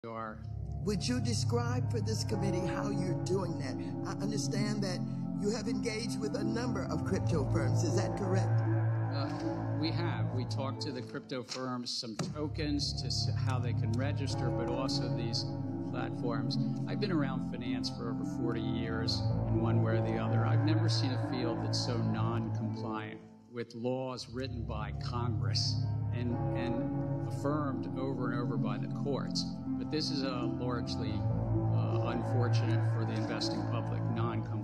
are. Would you describe for this committee how you're doing that? I understand that you have engaged with a number of crypto firms. Is that correct? We have. We talked to the crypto firms, some tokens to how they can register, but also these platforms. I've been around finance for over 40 years in one way or the other. I've never seen a field that's so non-compliant with laws written by Congress and affirmed over and over by the courts. But this is largely unfortunate for the investing public, non-compliant.